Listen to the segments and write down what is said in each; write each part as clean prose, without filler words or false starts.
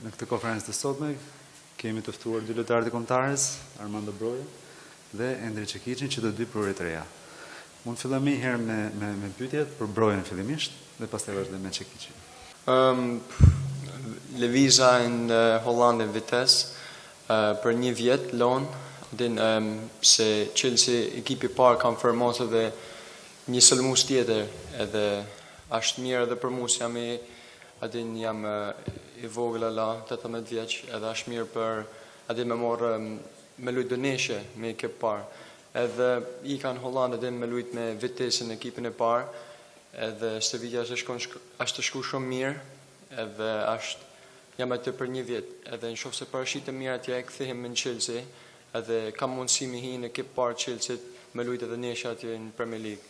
Në këtë konferencë të sotme kemi të ftuar dy lojtarë të kombëtarës, Armando Broja dhe Endri Çekiçin, që të dy provurit të reja. Mund të fillojmë një herë me pyetjet për Brojën fillimisht dhe pastaj vazhdojmë me Çekiçin. Lëviza në Hollandë në Vitesse për një vjet lon, din se Chelsea ekipi parë konfirmon se dhe një sulmues tjetër, edhe është mirë edhe për mua se jam i vogël la 18 vjeç, edhe është mirë për me morë me lujt dëneshe me ekip parë. Edhe i kanë Hollandë edhe me lujt me Vitesse në ekipin e parë, edhe Sevilla është shku shumë mirë, edhe jam aty për një vjet, edhe në shofë se parashitë mirë atje, kthehemi në Chelsea, edhe kam mundësi me hi në ekip parë Chelsea me lujt edhe neshe atje në Premier League.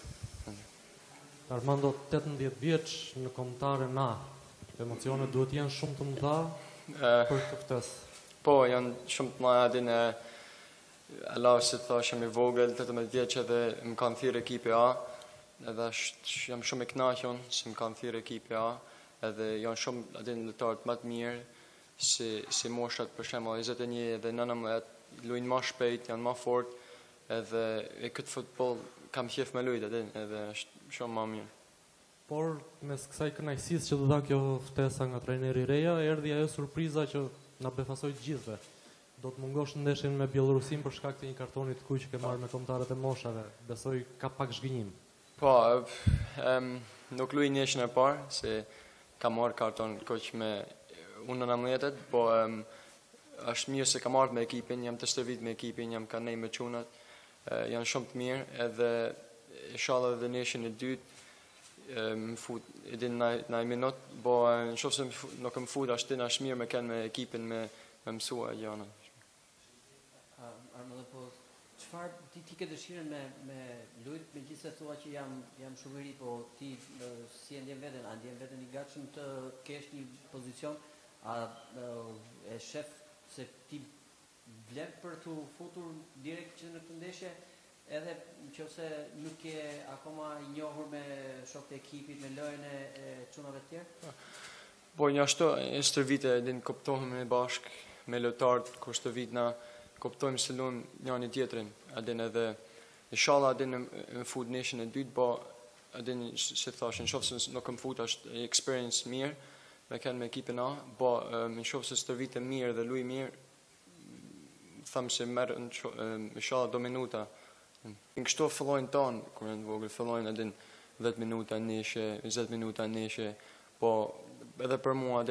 Armando, 18 vjeç në kombëtaren A, emocionet duhet jenë shumë të mëdha për të ftesë. Po, janë shumë të mëdha, din Allah si thash, jam i vogël, 18 vjeç edhe më kanë thirrë ekipi A, edhe jam shumë i kënaqur se më kanë thirrë ekipi A, edhe janë shumë lojtarë më të mirë si moshat për shembull 21 dhe 19, luajnë më shpejt, janë më fort, edhe këtë futboll kam qejf me lujt, edhe është shumë më mirë. Por mes kësaj kënaqësisë që do dha kjo ftesa nga trajneri i reja, erdhi ajo surpriza që na befasoi të gjithëve. Do të mungosh ndeshjen me Bielorusin për shkak të një kartoni të kuq që ke marrë me kombëtarët e moshave. Besoj ka pak zhgënjim. Po, nuk luaj ndeshjen e parë se kam marrë karton kuq me U19, po është mirë se kam marrë me ekipin, jam të stërvit me ekipin, jam kanë me çunat, janë shumë të mirë, edhe inshallah edhe ndeshjen e dytë më fut edin në minut, po në shofë se nuk më fut ashtë mirë me kënë me ekipin me mësua e gjana. Armando, po çfarë ti ke dëshirën me lujt, me gjithë se thua që jam shumë i ri, po ti si e ndjen veten, a ndjen veten i gatshëm të kesh një pozicion, a e shef se ti vlen për të futur direkt që në këtë ndeshje, edhe nëse nuk je akoma i njohur me shokët e ekipit, me lojën e çunave të tjerë? Po një ashtu, e stërvite din kuptohemi bashkë me lojtarët, kur stërvit na kuptojmë se luajmë njëri tjetrin, edhe inshallah në fut ndeshjen e dytë, po si thashë, nëse nuk më fut është experience mirë, me kanë me ekipin A, po nëse stërvite mirë dhe luaj mirë, thamë se merr inshallah do minuta. Në kështu fillojnë tonë, kur në vogël, fillojnë edhe 10 minuta neshe, 20 minuta neshe, po edhe për mua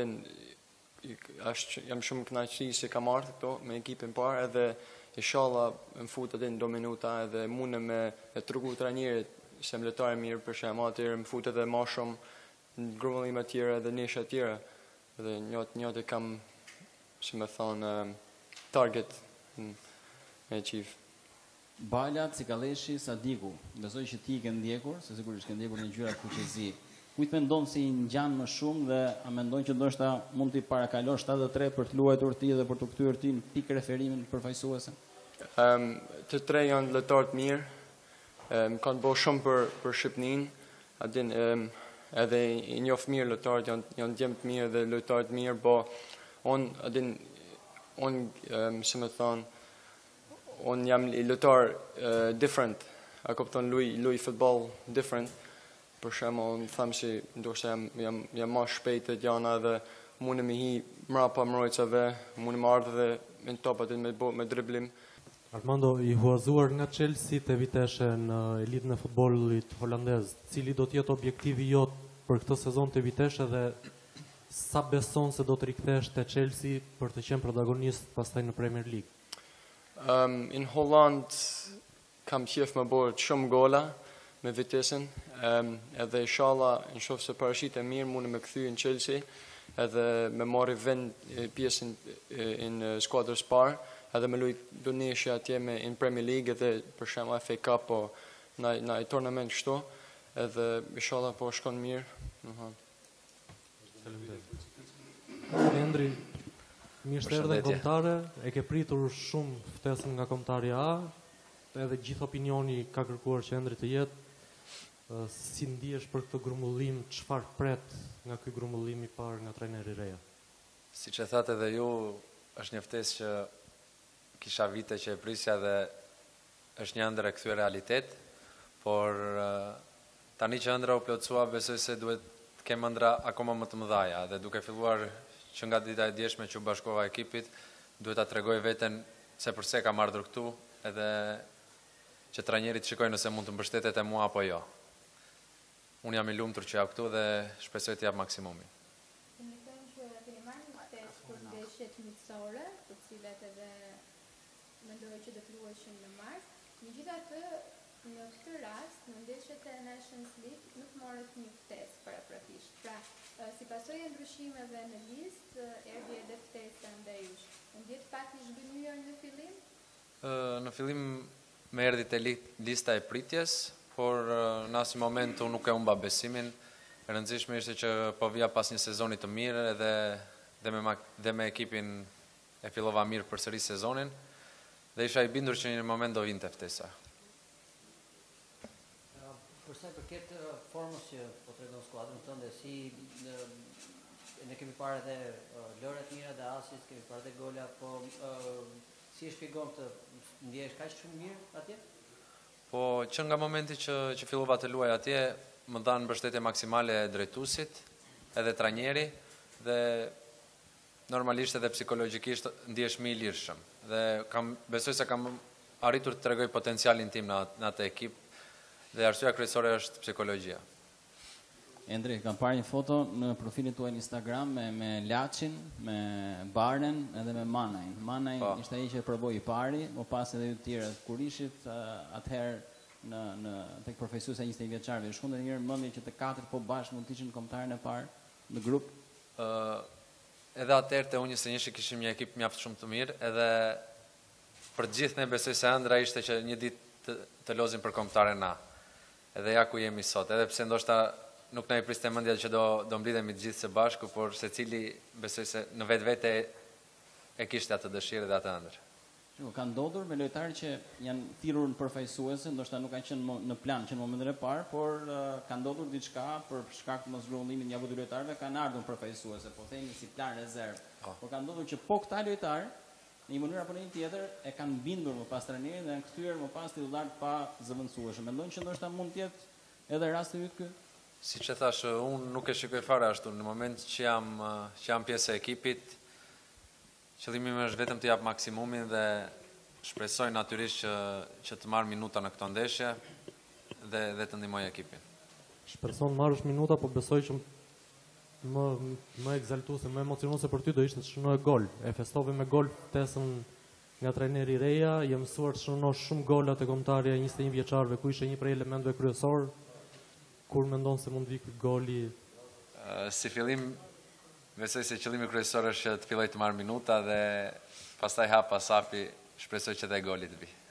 jam shumë kënaqësi se kam ardhur këto me ekipin parë, edhe inshallah më fut edhe do minuta, edhe mundem me tregu trajnerit se më lojtar mirë për shembull, atëherë më fut edhe më shumë në grumbullime të tjera dhe neshe të tjera, edhe njëtë kam, si më thonë, target me achieve. Bala, Cikaleshi, Sadiku, besoj që ti ke ndjekur, se sigurisht ke ndjekur një gjyra kuqezi. Kujt mendon se i ngjan më shumë dhe a mendon që ndoshta mund t'i parakalosh 73 për të luajtur ti dhe për të kthyer ti në pik referimin përfaqësuese? Të tre janë lojtarë të mirë, më kanë bërë shumë për Shqipërinë, edhe i njoh mirë lojtarët, janë djemë të mirë dhe lojtarë të mirë, po si më thonë, unë jam i lojtar different, a kupton luaj futboll different, për shembull unë them se ndoshta jam më shpejt e gjana dhe mundem me hi mrapa mbrojtësave, mundem ardhë dhe në top atë me driblim. Armando, i huazuar nga Chelsea te Vitesse në elitën e futbollit holandez, cili do të jetë objektivi jot për këtë sezon te Vitesse dhe sa beson se do të rikthesh te Chelsea për të qenë protagonist pastaj në Premier League? In Holland kam qef me bërë shumë gola me Vitesën, edhe inshallah nëse se parashitë mirë mundem me kthy në Chelsea, edhe me marrë vend pjesën në skuadrës parë, edhe me luajt ndeshje atje në Premier League edhe për shembull FA Cup o në tournament kështu, edhe inshallah po shkon mirë. Endri, mirë erdhe në kombëtare, e ke pritur shumë ftesën nga kombëtari A, edhe gjithë opinioni ka kërkuar që Endri të jetë. Si ndihesh për këtë grumbullim, çfarë pret nga ky grumbullim i parë nga trajneri i reja? Si që thatë edhe ju, është një ftesë që kisha vite që e prisja dhe është një ëndër e kthyer realitet, por tani që ëndra u plotësua, besoj se duhet të kem ëndra akoma më të mëdhaja dhe duke filluar që nga dita e djeshme që u bashkova ekipit, duhet ta tregoj veten se përse kam ardhur këtu edhe që trajnerit shikojnë nëse mund të mbështetet e mua apo jo. Unë jam i lumtur që jap këtu dhe shpresoj të jap maksimumin. Kemi thënë që keni marrë një ftesë për ndeshjet miqësore, të cilat edhe mendoj që do të luheshin në mars. Megjithatë, në këtë rast, në ndeshjet e Nations League nuk morët një ftesë paraprakisht. Pra, si pasojë e ndryshimeve në listë, erdhi edhe ftesa ndaj jush. Ndjet pak i zhgënjur në fillim? Në fillim me erdhi te lista e pritjes, por në asnjë moment unë nuk e humba besimin. E rëndësishme ishte që po vija pas një sezoni të mirë dhe me ekipin e fillova mirë përsëri sezonin dhe isha i bindur që në një moment do vinte ftesa. Për sa i përket formës që po tregon skuadrën tënde, si ne kemi parë edhe lëret mira dhe asis, kemi parë edhe gola, po si e shpjegon të ndjehesh kaq shumë mirë atje? Po që nga momenti që fillova të luaj atje, më dhanë mbështetje maksimale drejtuesit, edhe trajneri dhe normalisht edhe psikologjikisht ndihesh më i lirshëm. Dhe besoj se kam arritur të tregoj potencialin tim në atë ekip dhe arsyeja kryesore është psikologjia. Endre, kam parë një foto në profilin tuaj në Instagram me Laçin, me Barnen edhe me Manajn. Manajn ishte ai që provoi i pari, më pas edhe të tjerë. Kur ishit atëherë në tek profesuesja 21 vjeçarëve, shkon edhe një herë mendje që të katërt po bashkë mund të ishin kombëtarën e parë në grup. Edhe atëherë te U21 kishim një ekip mjaft shumë të mirë, edhe për të gjithë ne besoj se ëndra ishte që një ditë të lozim për kombëtaren A. Edhe ja ku jemi sot, edhe pse ndoshta nuk na i priste mendja që do mblidhemi të gjithë së bashku, por secili besoj se në vetvete e kishte atë dëshirë dhe atë ëndër. Ka ndodhur me lojtarë që janë thirrur në përfaqësuese, ndoshta nuk kanë qenë në plan që në momentin e parë, por ka ndodhur diçka për shkak të mosgrumullimit një apo dy lojtarëve kanë ardhur në përfaqësuese, po themi si plan rezervë. Por ka ndodhur që po këta lojtarë në një mënyrë apo në një tjetër e kanë bindur më pas trajnerit dhe kanë kthyer më pas titullar pa zëvendësueshëm. Mendon që ndoshta mund të jetë edhe rasti yt ky? Siç e thash, unë nuk e shikoj fare ashtu. Në moment që jam pjesë e ekipit, qëllimi im është vetëm të jap maksimumin dhe shpresoj natyrisht që të marr minuta në këto ndeshje dhe të ndihmoj ekipin. Shpreson marrësh minuta, po besoj që më egzaltuese, më emocionuese për ty do ishte të shënoje gol. E festove me gol ftesën nga trajneri Reja, je mësuar të shënosh shumë gola te kombëtarja e 21 vjeçarëve, ku ishte një prej elementeve kryesor. Kur mendon se mund vi ky goli? Si fillim, besoj se qëllimi kryesor është që të filloj të marr minuta dhe pastaj hap pas hapi shpresoj që dhe goli të vi.